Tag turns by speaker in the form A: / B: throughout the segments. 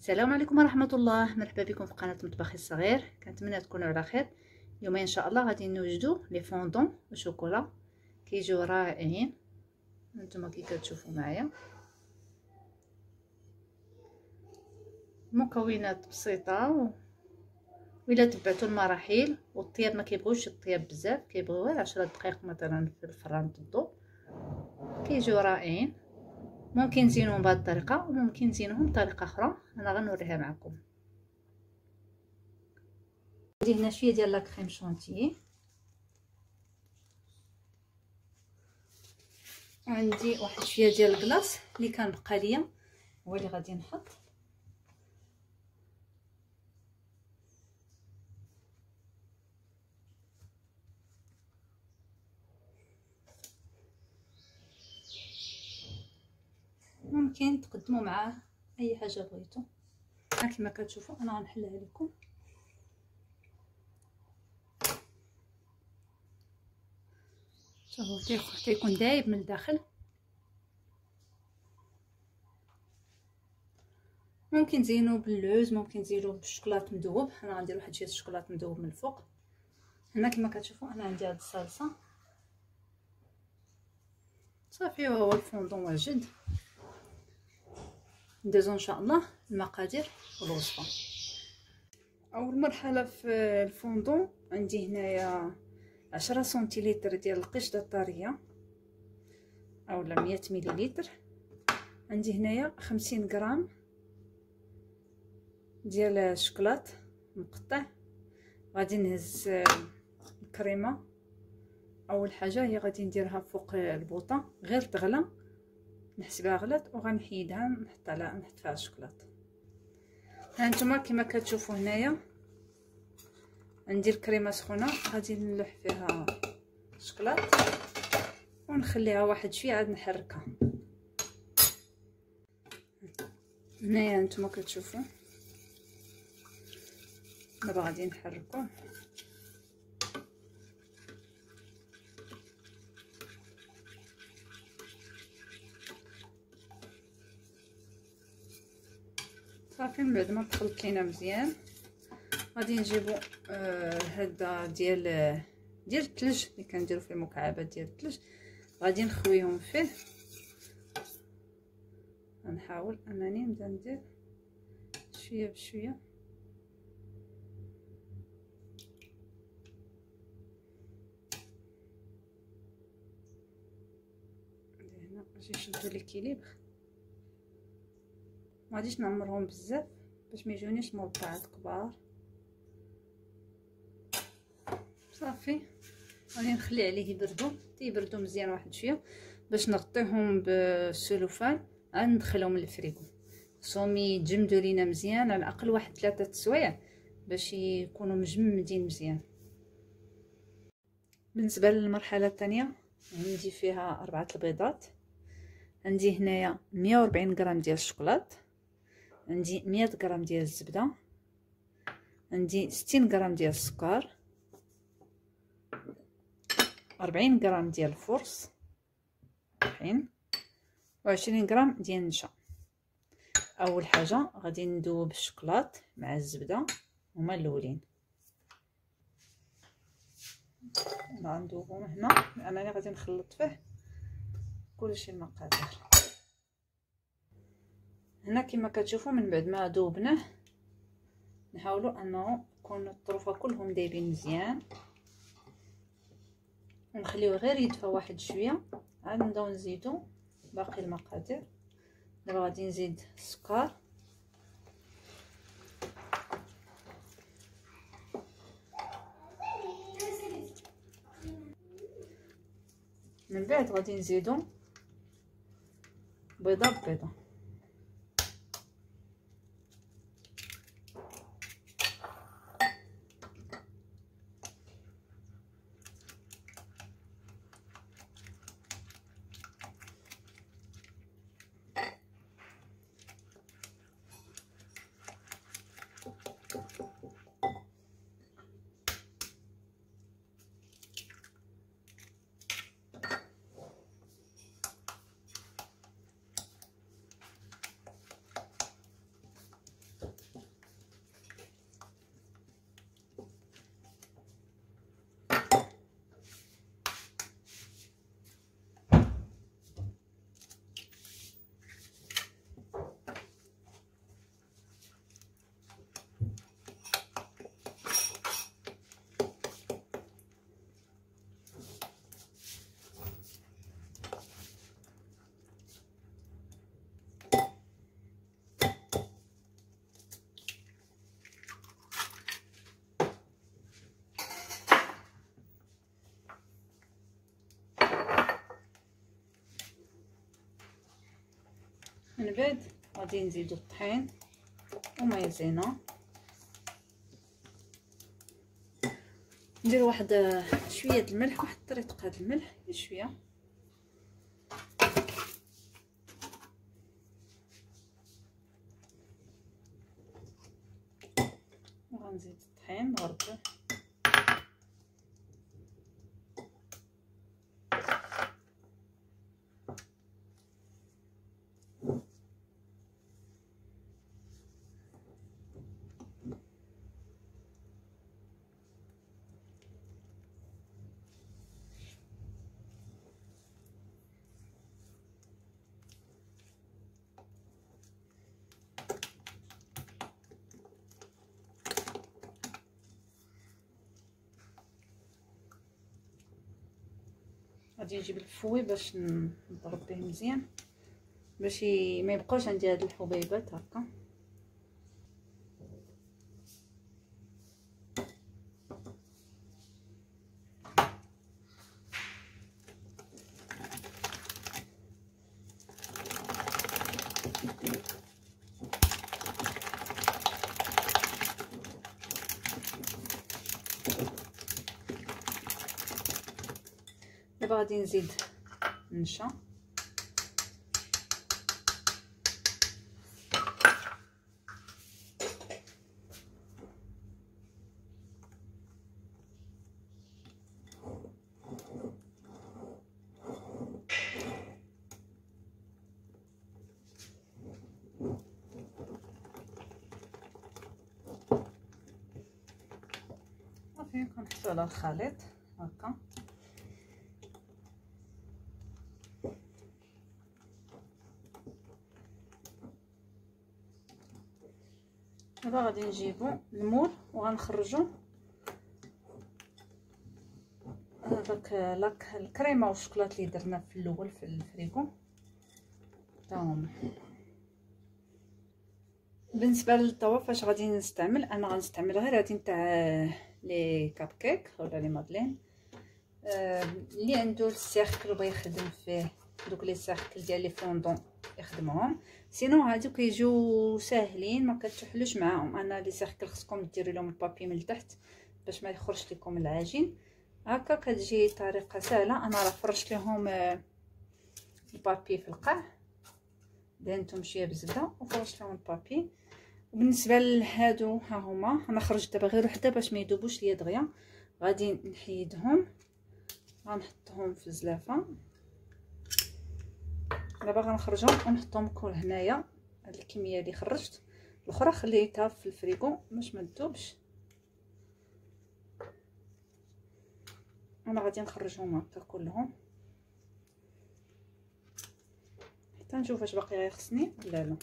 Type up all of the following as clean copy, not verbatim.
A: السلام عليكم ورحمة الله. مرحبا بكم في قناة مطبخي الصغير. كنتمنى تكونوا على خير. اليوم ان شاء الله غادي نوجدوا لي فوندون وشوكولا كيجيو رائعين. هانتوما كي كتشوفوا معايا المكونات بسيطه وإلا تبعتوا المراحل، والطياب ما كيبغيوش الطياب بزاف، كيبغيو غير 10 دقائق مثلا في الفران بالضوء، كيجيو رائعين. ممكن نزينوهم بهذه الطريقه وممكن نزينوهم بطريقه اخرى، انا غنوريها معكم. عندي هنا شويه ديال لا كريم شونتيي، عندي واحد شويه ديال الكلاص اللي كان بقى ليا هو اللي غادي نحط. ممكن تقدموا معاه اي حاجه بغيتو. كما كتشوفوا انا غنحلها لكم. هو تيكون دايب من الداخل. ممكن تزينوه باللوز، ممكن تزينوه بالشوكولات مذوب. انا غندير واحد شويه الشوكولات مذوب من الفوق. هنا كما كتشوفوا انا عندي هاد الصلصه صافي، وهو الفوندون واجد. ندوزو ان شاء الله المقادير والوصفه. اول مرحله في الفوندون عندي هنايا 10 سنتيلتر ديال القشطه الطريه اولا 100 مليلتر. عندي هنايا 50 غرام ديال الشوكولات مقطع. غادي نهز الكريمه. اول حاجه هي غادي نديرها فوق البوطه غير تغلى، نحسبها غلات وغنحيدها نحط فيها الشوكولات. هانتوما كما كتشوفوا هنايا عندي الكريمه سخونه، غادي نلوح فيها الشوكولات ونخليها واحد شويه عاد نحركها. هنايا هانتوما كتشوفوا دابا غادي نحركو. صافي من بعد ما تخلط لينا مزيان غادي نجيبو هذا ديال الثلج اللي كنديرو فيه مكعبات ديال الثلج، غادي نخويهم فيه. غنحاول انني نبدا ندير شويه بشويه. هنا باش يشدو ليكيليبر، ما غاديش نعمرهم بزاف باش ما يجونيش مربعات كبار. صافي غادي نخلي عليه يبردو مزيان واحد شويه باش نغطيهم بالسلوفان عاد ندخلهم للفريغو. خصهم يتجمدوا لينا مزيان على الاقل واحد 3 سوايع باش يكونوا مجمدين مزيان. بالنسبه للمرحله الثانيه عندي فيها 4 البيضات. عندي هنايا 140 غرام ديال الشوكولات، عندي 100 غرام ديال الزبده، عندي 60 غرام ديال السكر، 40 غرام ديال الفرص طحين، و20 غرام ديال النشا. اول حاجه غادي ندوب الشوكولات مع الزبده، هما الاولين غندوبهم هنا لانني غادي نخلط فيه كلشي المقادير. هنا كما كتشوفوا من بعد ما ذوبناه نحاولوا انه يكون الطروفه كلهم دايبين مزيان ونخليوه غير يدفى واحد شويه. عاد نبداو نزيدو باقي المقادير. دابا غادي نزيد السكر، من بعد غادي نزيدو بيضه ببيضه. من بعد غادي نزيدو الطحين ومايزينا، ندير واحد شويه د الملح، واحد طريقه د الملح شويه، وغنزيد الطحين نغربله. غادي نجيب الفوي باش نضرب به مزيان باش ما يبقاوش عندي هاد الحبيبات هكا. دابا غادي نزيد النشا، صافي كنحطو على الخليط هكا. دابا غادي نجيبو المول وغنخرجو هذاك الكريمه والشوكولات اللي درنا في الاول في الفريغو تا هما. بالنسبه للطوا فاش غادي نستعمل، انا غنستعمل غير هادي نتاع لي كاب كيك ولا لي مادلين. اللي عنده السيركل وبغى يخدم فيه دوك لي سيركل ديال لي فوندون يخدمهم، سينو هادو كيجيو ساهلين ما كتحلوش معاهم. انا لي سيركل خصكم ديروا لهم البابي من التحت باش ما يخرجش لكم العجين. هكا كتجي طريقه سهله. انا راه فرشت لهم البابي في القاع، دهنتهم شويه بزبده وفرشت لهم البابي. وبالنسبه لهادو ها هما، انا خرجت دابا غير وحده باش ما يذوبوش ليا دغيا. غادي نحيدهم غنحطهم في الزلافه. دابا غنخرجهم ونحطهم كل هنايا. هاد الكميه اللي خرجت، الاخرى خليتها في الفريغو باش ما تذوبش. انا غادي نخرجهم هكا كلهم حتى نشوف واش باقي غيخصني ولا لا.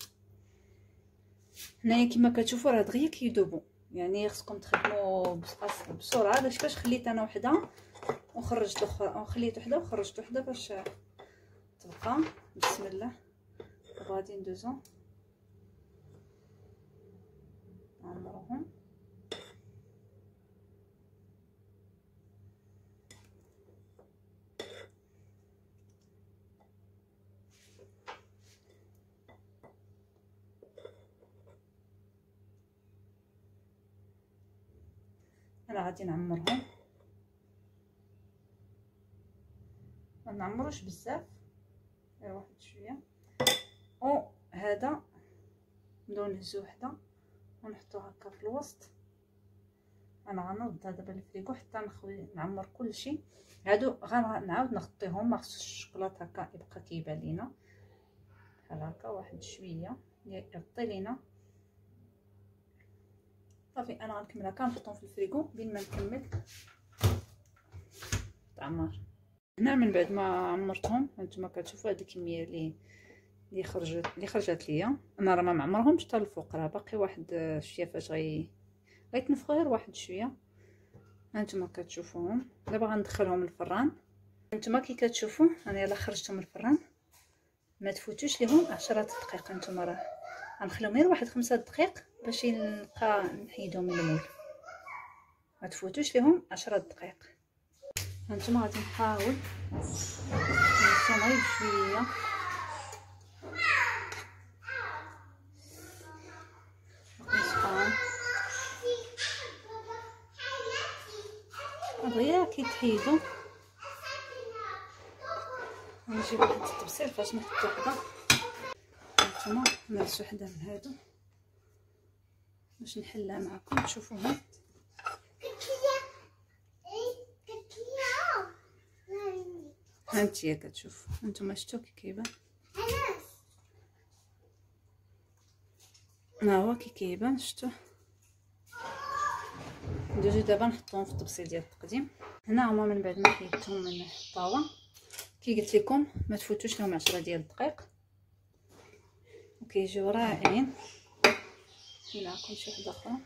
A: هنايا كما كتشوفوا راه دغيا كيذوبوا، يعني خصكم تخدموا بسرعه. باش خليت انا وحده وخرجت الاخرى، وخليت وحده وخرجت وحده باش تبقى. بسم الله. دابا غادي ندوزو نعمروهم. انا غادي نعمرهم، ما نعمروش بزاف غير واحد شويه. وهذا نبداو نهزو وحده ونحطو هكا في الوسط. انا غنوض دابا الفريغو حتى نعمر كلشي. هادو غنعاود نغطيهم، ما خصوش الشوكولات هكا يبقى كيبان لينا بحال هكا واحد شويه يغطي لينا. صافي انا غنكمل هكا نحطهم في الفريغو بين ما نكمل تعمر. هنا من بعد ما عمرتهم هانتوما كتشوفوا هاد الكميه اللي خرجت ليا. انا راه ما معمرهمش حتى الفوق، راه باقي واحد شويه فاش غيتنفخوا غير واحد شويه. هانتوما كتشوفوهم. دابا غندخلهم الفران. هانتوما كي كتشوفوا انا يلا خرجتهم الفران، ما تفوتوش ليهم 10 دقائق. هانتوما راه غنخليهم غير واحد 5 دقائق باش نلقى نحيدهم من المول. ما تفوتوش ليهم 10 دقائق. هانتوما غادي نحاول نسيهم غير شويه تحيدو نجيب واحد الطبسيل فاش نحط وحده. هانتوما نرس وحده من هادو باش نحلها معكم تشوفوها. هانتيا كتشوف هانتوما شفتو كي كيبان، ها هو كي كيبان شفتوه. ندوزو دابا نحطوهم في الطبسيل ديال التقديم. هنا هما من بعد ما حيدتهم من الطاوه كي قلت لكم ما تفوتوش لهم 10 ديال الدقائق وكيجيو رائعين. معكم شي وحده اخرى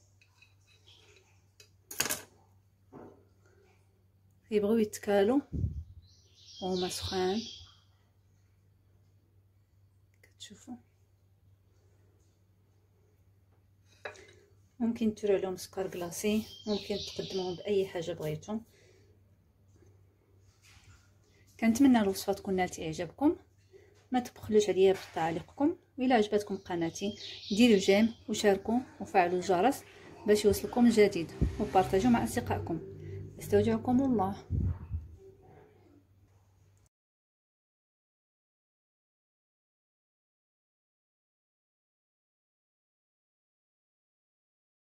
A: كيبغيو يتكالوا وهما سخان كتشوفوا. ممكن ديروا لهم سكر كلاصي، ممكن تقدموهم باي حاجه بغيتو. كنتمنى الوصفه تكون نالت اعجابكم، ما تبخلوش عليا بتعليقكم، وإلا عجبتكم قناتي ديروا جيم وشاركوا وفعلوا الجرس باش يوصلكم الجديد، وبارطاجوا مع اصدقائكم. استودعكم الله.